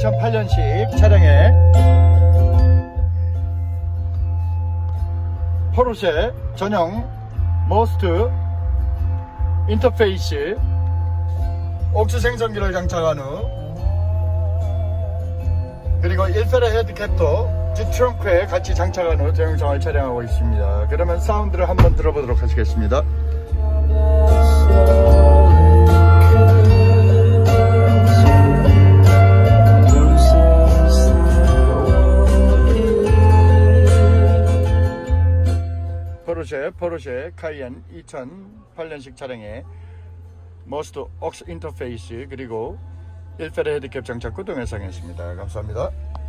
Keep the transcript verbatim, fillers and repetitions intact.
이천팔 년식 차량에 포르쉐 전용 모스트 인터페이스 옥스 생성기를 장착한 후, 그리고 일 페라 헤드캡도 뒷트렁크에 같이 장착한 후 동영상을 촬영하고 있습니다. 그러면 사운드를 한번 들어보도록 하시겠습니다. 포르쉐 포르쉐 카이엔 이천팔 년식 차량에 모스트 옥스 인터페이스 그리고 일 페라 헤드캡 장착 후 동영상이었습니다. 감사합니다.